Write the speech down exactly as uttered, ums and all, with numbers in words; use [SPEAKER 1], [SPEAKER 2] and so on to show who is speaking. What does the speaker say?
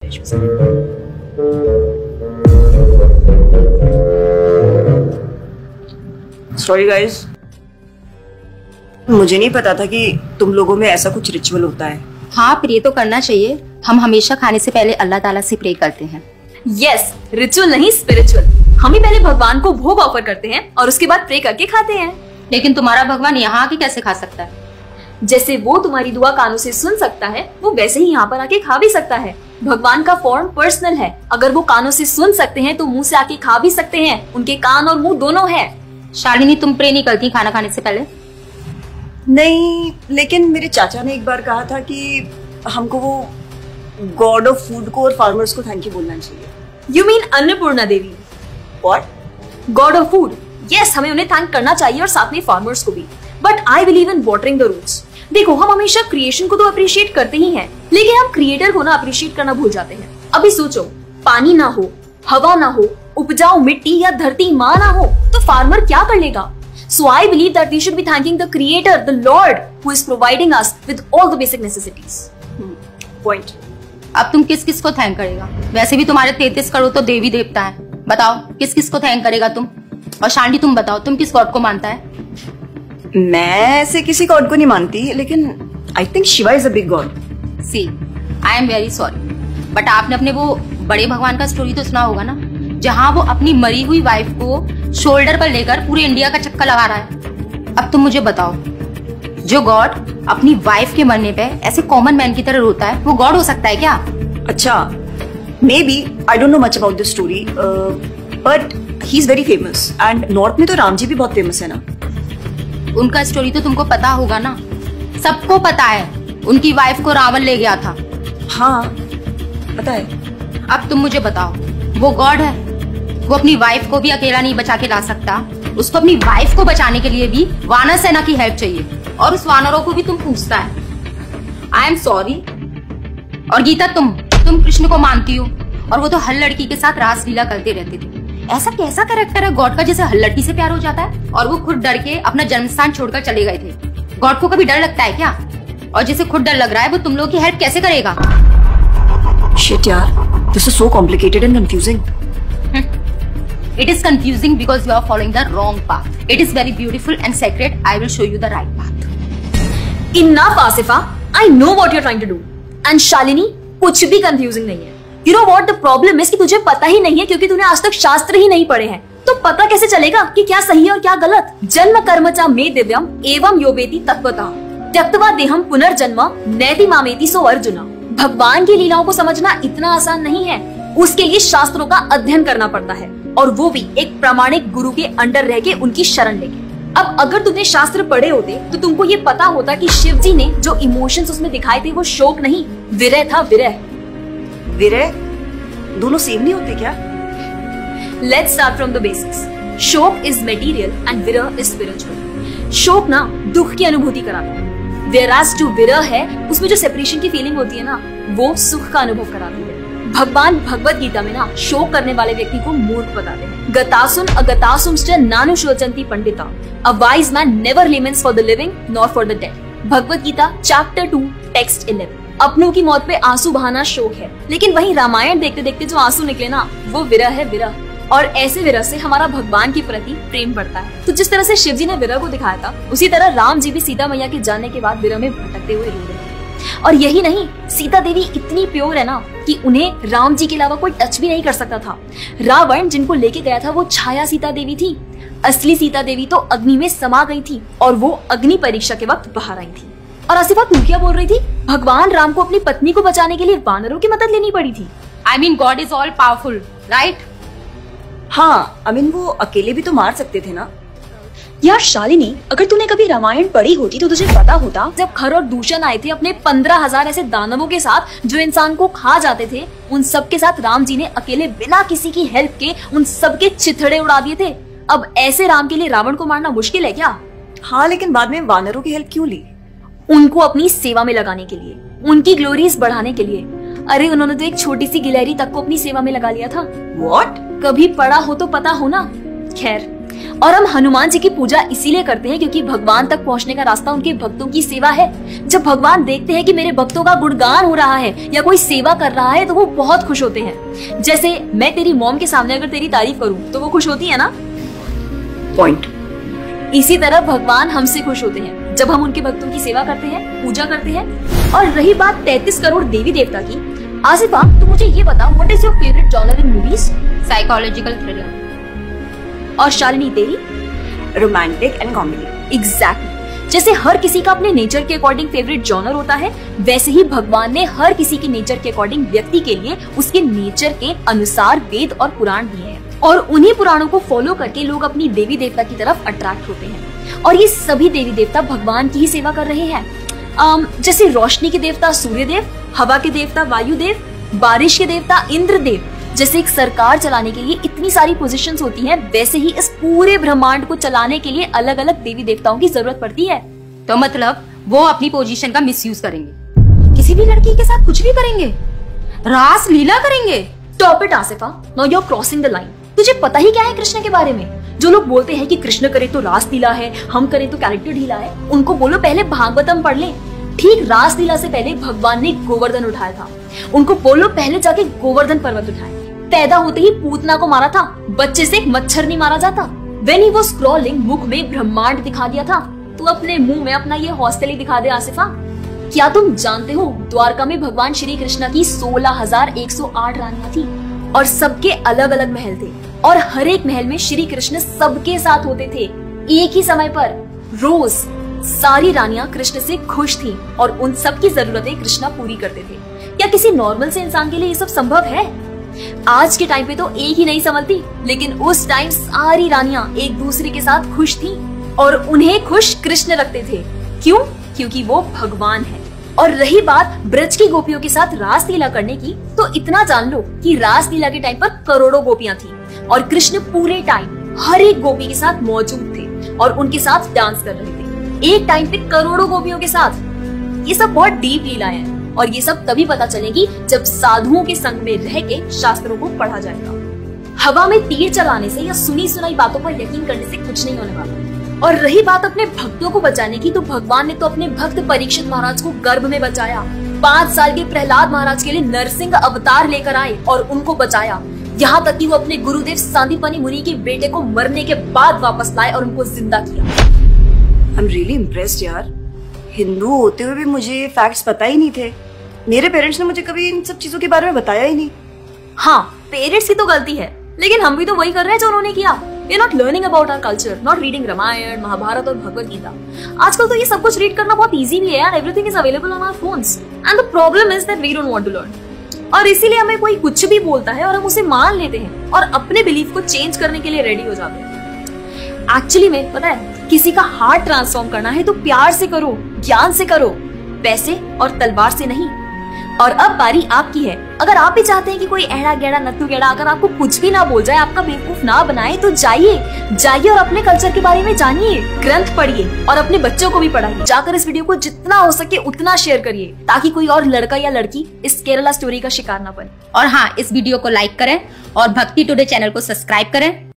[SPEAKER 1] Sorry guys, मुझे नहीं पता था कि तुम लोगों में ऐसा कुछ रिचुअल होता है।
[SPEAKER 2] हाँ, प्रे तो करना चाहिए। हम हमेशा खाने से पहले अल्लाह ताला से प्रे करते हैं।
[SPEAKER 3] यस, रिचुअल नहीं स्पिरिचुअल। हम ही पहले भगवान को भोग ऑफर करते हैं और उसके बाद प्रे करके खाते हैं।
[SPEAKER 2] लेकिन तुम्हारा भगवान यहाँ आके कैसे खा सकता है?
[SPEAKER 3] जैसे वो तुम्हारी दुआ कानों से सुन सकता है, वो वैसे ही यहाँ पर आके खा भी सकता है। भगवान का फॉर्म पर्सनल है। अगर वो कानों से सुन सकते हैं तो मुंह से आके खा भी सकते हैं। उनके कान और मुंह दोनों है।
[SPEAKER 2] शालिनी, तुम प्रे नहीं करती खाना खाने से पहले?
[SPEAKER 1] नहीं, लेकिन मेरे चाचा ने एक बार कहा था कि हमको वो गॉड ऑफ फूड को और फार्मर्स को थैंक यू बोलना चाहिए।
[SPEAKER 3] You mean Annapurna Devi?
[SPEAKER 1] What?
[SPEAKER 3] God of food. Yes, हमें उन्हें थैंक करना चाहिए और साथ में फार्मर्स को भी। But I believe in watering the roots. देखो, हम हमेशा क्रिएशन को तो अप्रिशिएट करते ही हैं, लेकिन हम क्रिएटर को ना अप्रिशिएट करना भूल जाते हैं। अभी सोचो, पानी ना हो, हवा ना हो, उपजाऊ मिट्टी या धरती माँ ना हो, तो फार्मर क्या कर लेगा? So I believe that we should be thanking the Creator, the Lord, who is providing us with all the basic necessities.
[SPEAKER 1] Hmm. Point.
[SPEAKER 2] अब तुम किस किस को थैंक करेगा? वैसे भी तुम्हारे तैंतीस करोड़ तो देवी देवता है। बताओ, किस किस को थैंक करेगा तुम? और शांति, तुम बताओ, तुम किस गॉड को मानता है?
[SPEAKER 1] मैं ऐसे किसी गॉड को नहीं मानती, लेकिन I think Shiva is a big god.
[SPEAKER 2] See, I am very sorry, but आपने अपने वो बड़े भगवान का स्टोरी तो सुना होगा ना, जहाँ वो अपनी मरी हुई वाइफ को शोल्डर पर लेकर पूरे इंडिया का चक्कर लगा रहा है। अब तुम मुझे बताओ, जो गॉड अपनी वाइफ के मरने पे ऐसे कॉमन मैन की तरह रोता है, वो गॉड हो सकता है क्या?
[SPEAKER 1] अच्छा, maybe, I don't know much about this story, but he is very famous and north में तो राम जी भी बहुत फेमस है ना।
[SPEAKER 2] उनका स्टोरी तो तुमको पता होगा ना, सबको पता है। उनकी वाइफ को रावण ले गया था।
[SPEAKER 1] हाँ, पता है।
[SPEAKER 2] अब तुम मुझे बताओ, वो गॉड है? वो अपनी वाइफ को भी अकेला नहीं बचा के ला सकता। उसको अपनी वाइफ को बचाने के लिए भी वानर सेना की हेल्प चाहिए, और उस वानरों को भी तुम पूछता है। I am sorry. और गीता, तुम तुम कृष्ण को मानती हो, और वो तो हर लड़की के साथ रासलीला करते रहते थे। ऐसा कैसा कैरेक्टर है गॉड का जिसे हर लड़की से प्यार हो जाता है? और वो खुद डर के अपना जन्मस्थान छोड़कर चले गए थे। गॉड को कभी डर लगता है क्या? और जिसे खुद डर लग रहा है, वो तुम लोग की हेल्प कैसे करेगा?
[SPEAKER 1] शिट यार, this is so complicated and confusing.
[SPEAKER 2] It is confusing because you are following the wrong path. It is very beautiful and sacred. I will show you the right path.
[SPEAKER 3] Enough, Asifa. I know what you're trying to do. And Shalini, कुछ भी confusing नहीं है। You know what the problem is कि तुझे पता ही नहीं है, क्योंकि तूने आज तक शास्त्र ही नहीं पढ़े हैं। तो पता कैसे चलेगा कि क्या सही है और क्या गलत? जन्म कर्म च मे दिव्यम एवं योवेति तत्वतः त्यक्त्वा देहम पुनर्जन्म नैति मामेति सो अर्जुन। भगवान की लीलाओं को समझना इतना आसान नहीं है। उसके लिए शास्त्रों का अध्ययन करना पड़ता है, और वो भी एक प्रामाणिक गुरु के अंडर रह के उनकी शरण लेके। अब अगर तुमने शास्त्र पढ़े होते तो तुमको ये पता होता कि शिव जी ने जो इमोशंस उसमें दिखाए थे वो शोक नहीं, विरह था। विरह
[SPEAKER 1] विरह दोनों सेम नहीं होते क्या?
[SPEAKER 3] Let's start from the basics. शोक इज मटेरियल एंड विरह इज स्पिरिचुअल। शोक ना दुख की अनुभूति कराता है, whereas जो विरह है उसमें जो सेपरेशन की फीलिंग होती है ना, वो सुख का अनुभव कराती है। भगवान भगवत गीता में ना शोक करने वाले व्यक्ति को मूर्ख बताते हैं। गतासुन अगतासुंश्च नानुशोचन्ति पंडिता। A wise man never laments for the living nor for the dead. Bhagavad Gita chapter two text eleven. अपनों की मौत पे आंसू बहाना शोक है, लेकिन वहीं रामायण देखते देखते जो आंसू निकले ना, वो विरह है। विरह, और ऐसे विरह से हमारा भगवान के प्रति प्रेम बढ़ता है। तो जिस तरह से शिव जी ने विरह को दिखाया था, उसी तरह राम जी भी सीता मैया के जाने के बाद विरह में भटकते हुए रो रहे हैं। और यही नहीं, सीता देवी इतनी प्योर है ना कि उन्हें राम जी के अलावा कोई टच भी नहीं कर सकता था। रावण जिनको लेके गया था वो छाया सीता देवी थी। असली सीता देवी तो अग्नि में समा गई थी, और वो अग्नि परीक्षा के वक्त बाहर आई थी। और आसिफा, तू क्या बोल रही थी? भगवान राम को अपनी पत्नी को बचाने के लिए वानरों की मदद लेनी पड़ी थी।
[SPEAKER 2] I mean God is all powerful, right?
[SPEAKER 1] हाँ, आई मीन वो अकेले भी तो मार सकते थे ना।
[SPEAKER 3] यार शालिनी, अगर तूने कभी रामायण पढ़ी होती तो तुझे पता होता, जब खर और दूषण आए थे अपने पंद्रह हजार ऐसे दानवों के साथ जो इंसान को खा जाते थे, उन सब के साथ राम जी ने अकेले बिना किसी की हेल्प के उन सब के चिथड़े उड़ा दिए थे। अब ऐसे राम के लिए रावण को मारना मुश्किल है क्या?
[SPEAKER 1] हाँ, लेकिन बाद में वानरों की हेल्प क्यों ली?
[SPEAKER 3] उनको अपनी सेवा में लगाने के लिए, उनकी ग्लोरीज बढ़ाने के लिए। अरे उन्होंने तो एक छोटी सी गिलहरी तक को अपनी सेवा में लगा लिया था।
[SPEAKER 1] What?
[SPEAKER 3] कभी पढ़ा हो तो पता हो ना। खैर, और हम हनुमान जी की पूजा इसीलिए करते हैं क्योंकि भगवान तक पहुंचने का रास्ता उनके भक्तों की सेवा है। जब भगवान देखते हैं कि मेरे भक्तों का गुणगान हो रहा है या कोई सेवा कर रहा है तो वो बहुत खुश होते हैं। जैसे मैं तेरी मॉम के सामने अगर तेरी तारीफ करूं तो वो खुश होती है ना।
[SPEAKER 1] पॉइंट।
[SPEAKER 3] इसी तरह भगवान हमसे खुश होते हैं जब हम उनके भक्तों की सेवा करते हैं, पूजा करते हैं। और रही बात तैंतीस करोड़ देवी देवता की, आसिफा तो मुझे ये बता, what is your favourite genre in movies?
[SPEAKER 2] Psychological thriller.
[SPEAKER 3] और शालिनी तेरी?
[SPEAKER 1] Romantic and comedy.
[SPEAKER 3] एग्जैक्टली। जैसे हर किसी का अपने नेचर के अकॉर्डिंग फेवरेट जॉनर होता है, वैसे ही भगवान ने हर किसी के नेचर के अकॉर्डिंग व्यक्ति के लिए उसके नेचर के अनुसार वेद और पुराण दिए हैं। और उन्हीं पुराणों को फॉलो करके लोग अपनी देवी देवता की तरफ अट्रैक्ट होते हैं। और ये सभी देवी देवता भगवान की ही सेवा कर रहे हैं। um, जैसे रोशनी के देवता सूर्य देव, हवा के देवता वायु देव, बारिश के देवता इंद्र देव। जैसे एक सरकार चलाने के लिए इतनी सारी पोजीशंस होती हैं, वैसे ही इस पूरे ब्रह्मांड को चलाने के लिए अलग अलग देवी देवताओं की जरूरत पड़ती है।
[SPEAKER 2] तो मतलब वो अपनी पोजीशन का मिसयूज करेंगे, किसी भी लड़की के साथ कुछ भी करेंगे, रास लीला करेंगे।
[SPEAKER 3] Stop it Asifa, now you are crossing the line. तुझे पता ही क्या है कृष्ण के बारे में? जो लोग बोलते हैं कि कृष्ण करे तो रास लीला है, हम करें तो कैरेक्टर ढीला है, उनको बोलो पहले भागवतम पढ़ ले। ठीक रास लीला से पहले भगवान ने गोवर्धन उठाया था। उनको बोलो पहले जाके गोवर्धन पर्वत उठाए। पैदा होते ही पूतना को मारा था, बच्चे से एक मच्छर नहीं मारा जाता। When he was crawling, मुख में ब्रह्मांड दिखा दिया था। तू अपने मुंह में अपना ये हॉस्टल ही दिखा दे आसिफा। क्या तुम जानते हो द्वारका में भगवान श्री कृष्ण की सोलह हजार एक सौ आठ रानियां थी और सबके अलग अलग महल थे और हर एक महल में श्री कृष्ण सबके साथ होते थे एक ही समय पर। रोज सारी रानियां कृष्ण से खुश थीं और उन सब की जरूरतें कृष्णा पूरी करते थे। क्या किसी नॉर्मल से इंसान के लिए ये सब संभव है? आज के टाइम पे तो एक ही नहीं संभलती, लेकिन उस टाइम सारी रानियां एक दूसरे के साथ खुश थीं और उन्हें खुश कृष्ण रखते थे। क्यों? क्योंकि वो भगवान है। और रही बात ब्रज की गोपियों के साथ रास लीला करने की, तो इतना जान लो कि रास लीला के टाइम पर करोड़ों गोपियां थी और कृष्ण पूरे टाइम हर एक गोपी के साथ मौजूद थे और उनके साथ डांस कर रहे थे एक टाइम पे करोड़ों गोपियों के साथ। ये सब बहुत डीप लीला है और ये सब तभी पता चलेगी जब साधुओं के संग में रह के शास्त्रों को पढ़ा जाएगा। हवा में तीर चलाने से या सुनी सुनाई बातों पर यकीन करने से कुछ नहीं होने वाला। और रही बात अपने भक्तों को बचाने की, तो भगवान ने तो अपने भक्त परीक्षित महाराज को गर्भ में बचाया। पांच साल के प्रहलाद महाराज के लिए नरसिंह अवतार लेकर आए और उनको बचाया। यहाँ तक कि वो अपने गुरुदेव सांदीपनि मुनि के बेटे को मरने के बाद वापस लाए और उनको जिंदा किया।
[SPEAKER 1] आई एम रियली इम्प्रेस्ड यार। हिंदू होते हुए भी मुझे फैक्ट्स पता ही नहीं थे। मेरे पेरेंट्स ने मुझे कभी इन सब चीजों के बारे में बताया ही नहीं।
[SPEAKER 3] हाँ, पेरेंट्स की तो गलती है, लेकिन हम भी तो वही कर रहे हैं जो उन्होंने किया। We are not learning about our culture, not reading Ramayan, Mahabharat और भगवत गीता। आजकल तो ये सब कुछ रीड करना बहुत इजी भी है यार। Everything is available on our phones, and the problem is that we don't want to learn। और इसीलिए हमें कोई कुछ भी बोलता है और हम उसे मान लेते हैं और अपने बिलीफ को चेंज करने के लिए रेडी हो जाते हैं। एक्चुअली में पता है, किसी का हार्ट ट्रांसफॉर्म करना है तो प्यार से करो, ज्ञान से करो, पैसे और तलवार से नहीं। और अब बारी आपकी है। अगर आप भी चाहते हैं कि कोई एड़ा गेड़ा नत्थु गेड़ा अगर आपको कुछ भी ना बोल जाए, आपका बेवकूफ ना बनाए, तो जाइए जाइए और अपने कल्चर के बारे में जानिए, ग्रंथ पढ़िए और अपने बच्चों को भी पढ़ाइए। जाकर इस वीडियो को जितना हो सके उतना शेयर करिए ताकि कोई और लड़का या लड़की इस केरला स्टोरी का शिकार ना बने।
[SPEAKER 2] और हाँ, इस वीडियो को लाइक करें और भक्ति टुडे चैनल को सब्सक्राइब करें।